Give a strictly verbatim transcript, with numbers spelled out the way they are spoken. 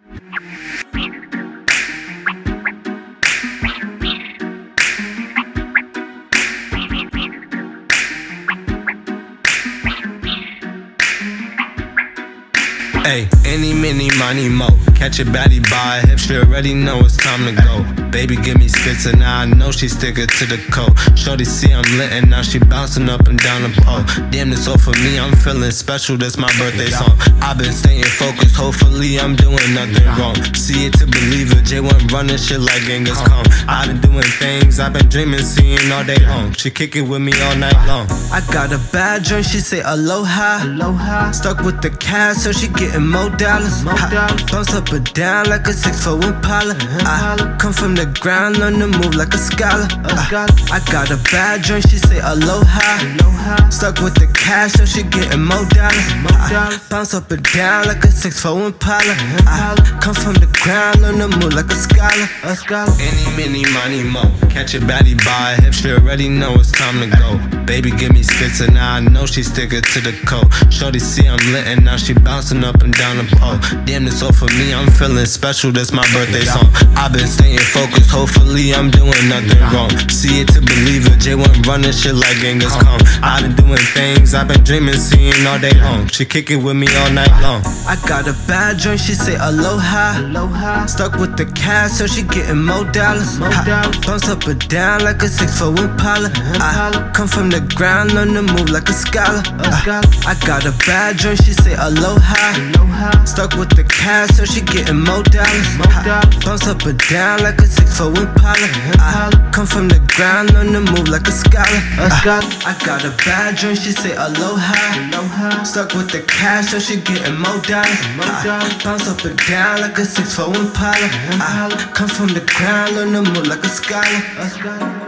Hey, any, mini, money, mo. Catch a baddie by her hip, she already know it's time to go. Baby, give me spits and now I know she sticking to the code. Shorty see I'm lit and now she bouncing up and down the pole. Damn, this all for me, I'm feeling special, this my birthday song. I've been staying focused, hopefully I'm doing nothing wrong. See it to believe it, J one running shit like Genghis Khan. I've been doing things I've been dreaming, seeing all day long. She kick it with me all night long. I got a bad joint, she say aloha, aloha. Stuck with the cash, so she getting more dollars. Bounce up and down like a six four Impala. I come from the ground, learn to move like a scholar. I, I got a bad joint, she say aloha, aloha. Stuck with the cash, so she getting more dollars. I bounce up and down like a six four Impala. I come from the ground, learn to move like a scholar. Any, mini, money, mo. Catch a baddie by her hip, she already know it's time to go. Baby, give me spits and now I know she sticking to the code. Shorty see I'm lit and now she bouncing up and down the pole. Damn, this all for me, I'm feeling special, this my birthday song. I've been staying focused, hopefully I'm doing nothing wrong. See it to believe it, J one running shit like Genghis Khan. I've been doing things I've been dreaming, seeing all day long. She kick it with me all night long. I got a bad joint, she say aloha, aloha. Stuck with the cash, so she getting more dollars. Bounce up and down like a six four Impala. I come from the ground, learn to move like a scholar. I got a bad joint, she say aloha, aloha. Stuck with the cash, so she getting more dollars. Bounce up and down like a six four Impala. I come from the ground, learn to move like a scholar. I got a bad joint, she say aloha, aloha. Stuck with the cash, so she getting more dollars. Bounce up and down like a six four Impala. I come from the ground, learn to move like a scholar.